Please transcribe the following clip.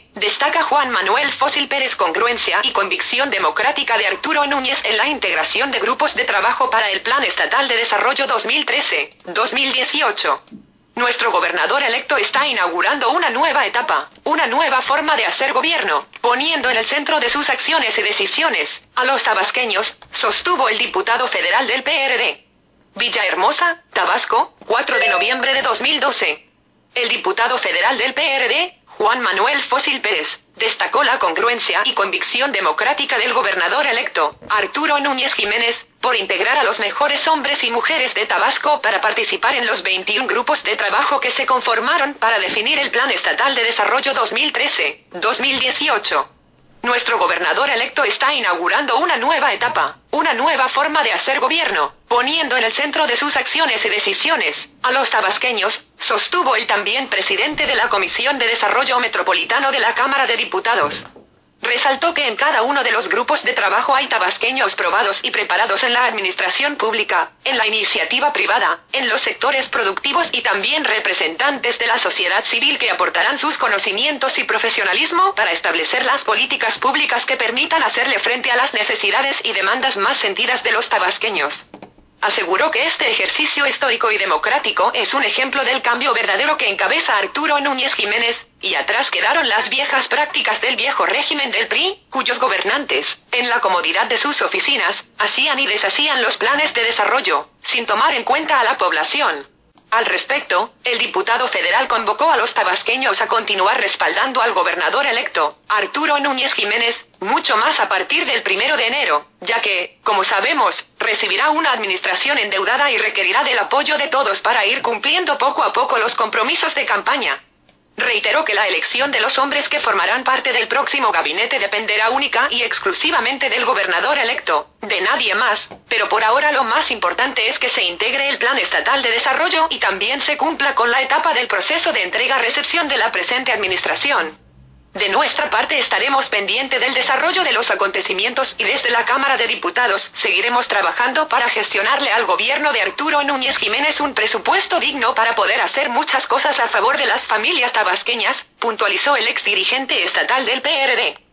destaca Juan Manuel Fósil Pérez: congruencia y convicción democrática de Arturo Núñez en la integración de grupos de trabajo para el Plan Estatal de Desarrollo 2013-2018. Nuestro gobernador electo está inaugurando una nueva etapa, una nueva forma de hacer gobierno, poniendo en el centro de sus acciones y decisiones a los tabasqueños, sostuvo el diputado federal del PRD. Villahermosa, Tabasco, 4 de noviembre de 2012. El diputado federal del PRD, Juan Manuel Fósil Pérez, destacó la congruencia y convicción democrática del gobernador electo, Arturo Núñez Jiménez, por integrar a los mejores hombres y mujeres de Tabasco para participar en los 21 grupos de trabajo que se conformaron para definir el Plan Estatal de Desarrollo 2013-2018. Nuestro gobernador electo está inaugurando una nueva etapa, una nueva forma de hacer gobierno, poniendo en el centro de sus acciones y decisiones a los tabasqueños, sostuvo el también presidente de la Comisión de Desarrollo Metropolitano de la Cámara de Diputados. Resaltó que en cada uno de los grupos de trabajo hay tabasqueños probados y preparados en la administración pública, en la iniciativa privada, en los sectores productivos y también representantes de la sociedad civil que aportarán sus conocimientos y profesionalismo para establecer las políticas públicas que permitan hacerle frente a las necesidades y demandas más sentidas de los tabasqueños. Aseguró que este ejercicio histórico y democrático es un ejemplo del cambio verdadero que encabeza Arturo Núñez Jiménez, y atrás quedaron las viejas prácticas del viejo régimen del PRI, cuyos gobernantes, en la comodidad de sus oficinas, hacían y deshacían los planes de desarrollo, sin tomar en cuenta a la población. Al respecto, el diputado federal convocó a los tabasqueños a continuar respaldando al gobernador electo, Arturo Núñez Jiménez, mucho más a partir del 1 de enero, ya que, como sabemos, recibirá una administración endeudada y requerirá del apoyo de todos para ir cumpliendo poco a poco los compromisos de campaña. Reiteró que la elección de los hombres que formarán parte del próximo gabinete dependerá única y exclusivamente del gobernador electo, de nadie más, pero por ahora lo más importante es que se integre el Plan Estatal de Desarrollo y también se cumpla con la etapa del proceso de entrega-recepción de la presente administración. De nuestra parte estaremos pendientes del desarrollo de los acontecimientos y desde la Cámara de Diputados seguiremos trabajando para gestionarle al gobierno de Arturo Núñez Jiménez un presupuesto digno para poder hacer muchas cosas a favor de las familias tabasqueñas, puntualizó el exdirigente estatal del PRD.